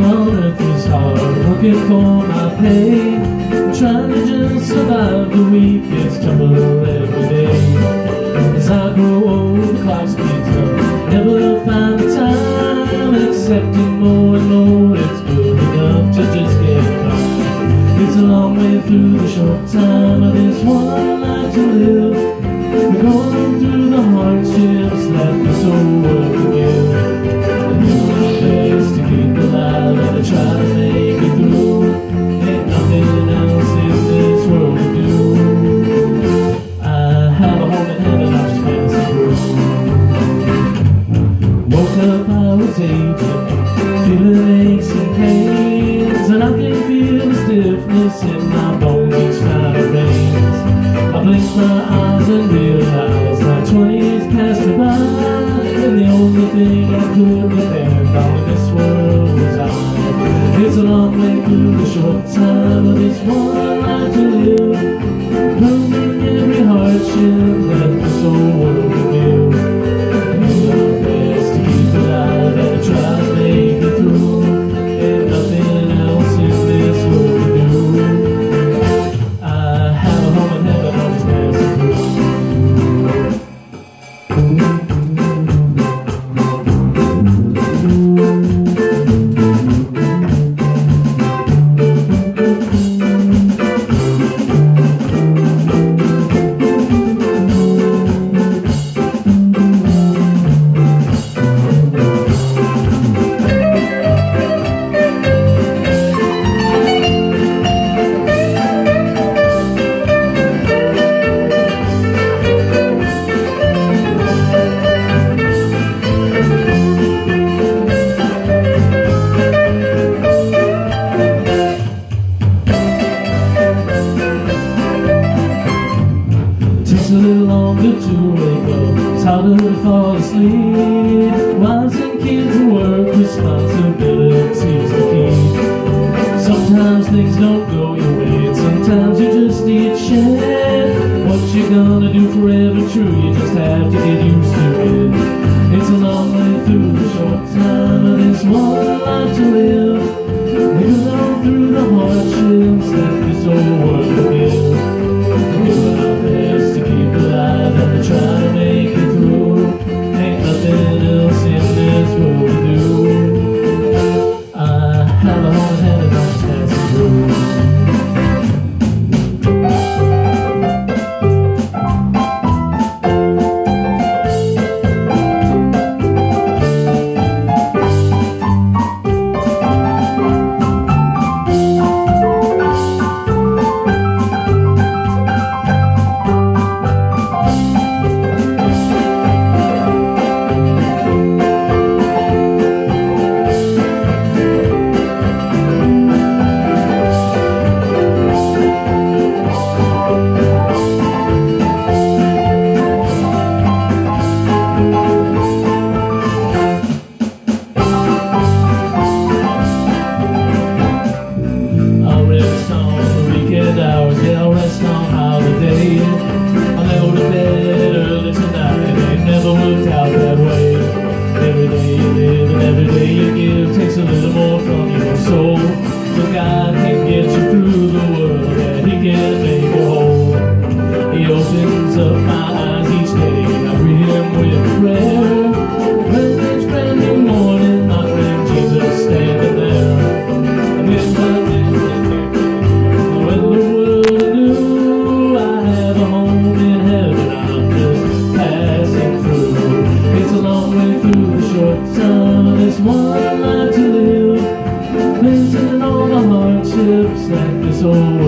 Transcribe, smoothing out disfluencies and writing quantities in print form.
on earth is hard, working for my pay, trying to just survive the week. It's trouble every day. As I grow old, the clock speeds up, never find the time, accepting more and more. It's good enough to just get by. It's a long way through the short time of this one life to live. We're going through the hardships that this old world can give. And do my best to keep alive and I try to make it through. Ain't nothing else in this world to do. I have a home in heaven, I'm just passing through. Woke up, I was aging, feeling aches and pains, and I can feel the stiffness in my bones each time it rains. I blinked my eyes and realized my 20s passed me by, and the only thing I could depend on in this world was I. It's a long way through the short time of this one life to live, proving every hardship that this old world can give. And do my best to keep alive and try to make it through. Ain't nothing else in this world to do. I have a home in heaven, I'm just passing through. A little longer to wake up, it's harder to fall asleep. Wives and kids and work, responsibilities to keep. Sometimes things don't go your way, and sometimes you just need shit. What you gonna do forever true, you just have to get used to it. It's a long way through the short time of this one life to live. We go through the hardships that this old world will give. Do our best to keep alive and to try to make it through. Ain't nothing else in this world to do. I have a home in heaven, I'm just passing through. God can get you through the world, and He can make you whole. He opens up my eyes each day, I greet Him with prayer. When each brand new morning, my friend Jesus standing there. And if I didn't when the world knew I have a home in heaven, I'm just passing through. It's a long way through the short time of this one life to live, facing all the hardships that this old